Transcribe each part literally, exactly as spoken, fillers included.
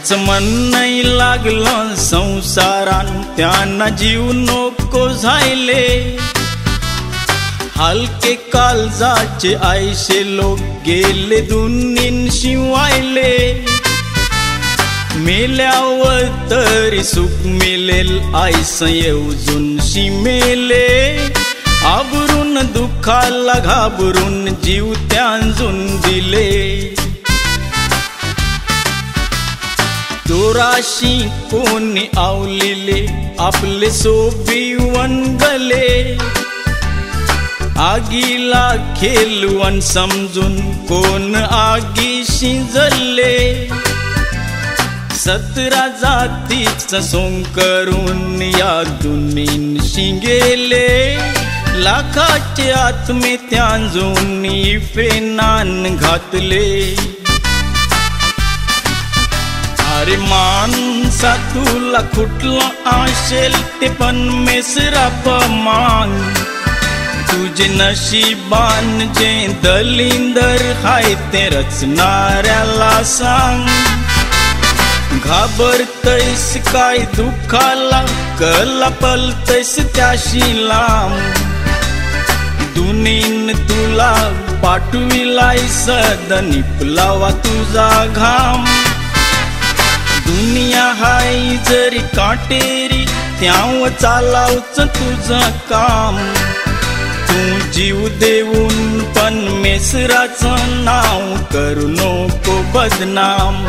त्यांचं मन नाही लागलं संसारान, त्यांना जीव नको झाले। हलके काळजाचे आयशे लोक गेले दुनीन शिवायले। मेल्यावर तरी सुख मिळेल आयस येऊजून शिमेले। आबरून दुःखाला घाबरून जीव त्यांजून दिले। चोराशी कोणी आवलेले आपले सोबीवन गले। आगीला खेलवन समजून कोण आगीशी जळले। सतरा जातीचं सोंग करून या दुनीन शिंगेले। लाखाचे आत्मे त्यांजून फेनान घातले। अरे माणसा तुला कुठलं आशेल ते पण मेसरा पमान। तुझे नशीबान जे दलिंदर हाय ते रचणाऱ्याला सांग। घाबरतैस काय दुःखाला कला पलतैस त्याशी लांब। दुनीन तुला पाठविलाय सद निपलावा तुझा घाम। दुनिया हाय जरी काटेरी त्याव चालावच तुझं काम। तू जीव देऊन पण मेसराचं नाव करू नको बदनाम।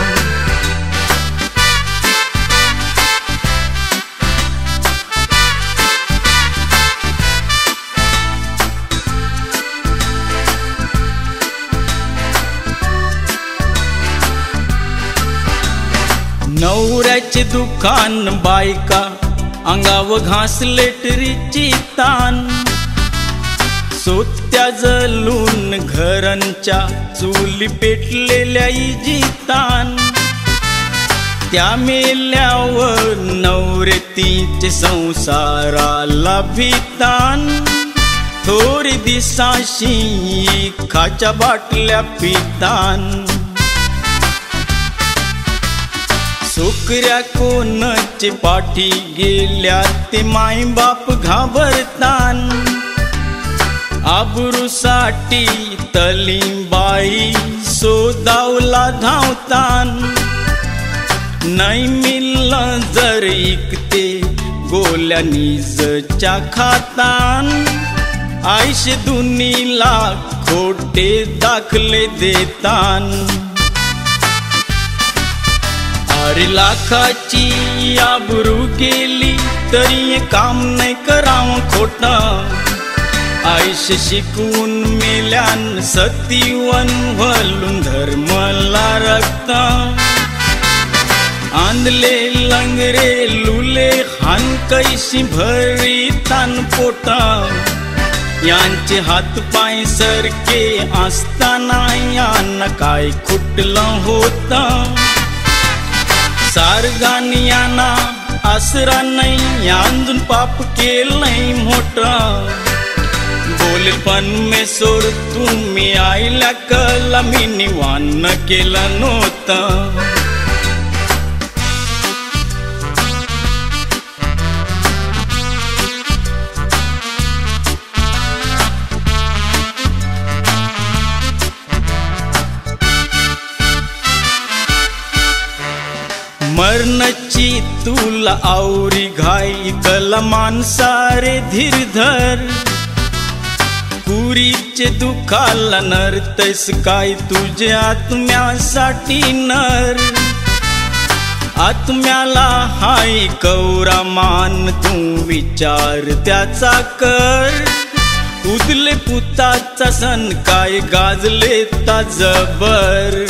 नवऱ्याचे दुकान बायका अंगाव घासले टरीची तान। सोत्या जलून घरांच्या चुली पेटलेल्या इजितान। त्या मेल्यावर नवरे तिचे संसाराला भीतान। थोडी दिसाशी खाच्या बाटल्या पितान। सुकऱ्या कोणाचे पाठी गेल्या ते माय बाप घाबरतान। आबरूसाठी तलीबाई सोदावला धावतान। नाही मिळलं जर इकते गोल्या निजच्या खातान। आयश दुनीला खोटे दाखले देतान। अरे लाखाची आबरू गेली तरी काम नाही करावं खोटं। आयश शिकून मेल्यान सतीवन भलून धर्मला रक्त। आंधले लंगरे लुले हान कैशी भरी तान पोट। यांचे हात पाय सरके असताना यांना काय खुटलं होतं। सारगानियाना आसरा नाही यांजून पाप केलं नाही मोठं। बोलेल पण मे सोड तुम्ही आईला कला मी निवान केलं नव्हतं। मरणाची तुला आवरी घाई कला माणसारे धीर धर। पुरीचे दुखाला नरतैस काय तुझे आत्म्यासाठी नर। आत्म्याला हाय कवरा मान तू विचार त्याचा कर। उदले पुताचा सण काय गाजले ता जबर।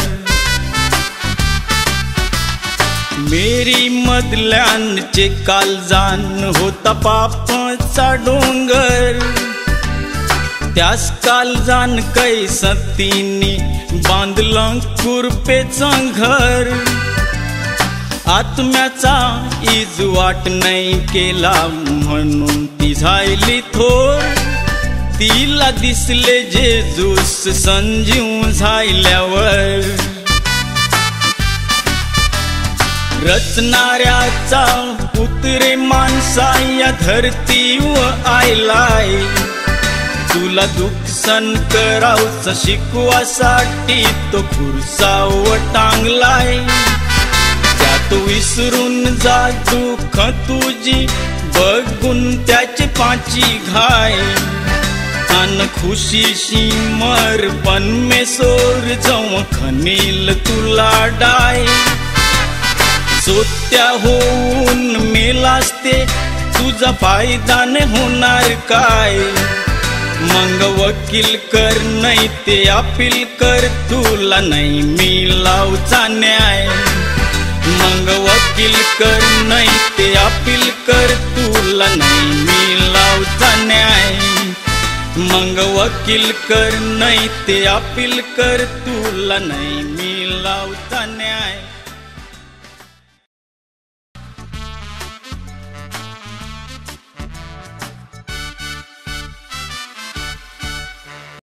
मेरी मधल्यांचे कालजान होता पापाचा डोंगर। त्यास कालजान कैसतीनी बांधलं कुरपेचं घर। आत्म्याचा इजवाट नाही केला म्हणून ती झायली थोर। तिला दिसले जेजूस संजीव झाल्यावर। रचणाऱ्याचा पुत्रे माणसा या धरतीवर आयलाय, तुला दुःख सहन करावचं शिकवासाठी तो खुर्सावर टांगलाय। त्यात विसरून जा दुःख तुझी बघून त्याचे पाची घाय, अन खुशीशी मर पण में सोर जाऊ खनील तुला डाय। सोत्या होऊन मेलास ते तुझा फायदा न होणार काय, मग वकील कर नाही ते अपील कर, तुला नाही मिळावचा न्याय। मग वकील कर नाही ते अपील कर, तुला नाही मिळावचा न्याय। मग वकील कर नाही ते अपील कर, तुला नाही मिळावचा न्याय।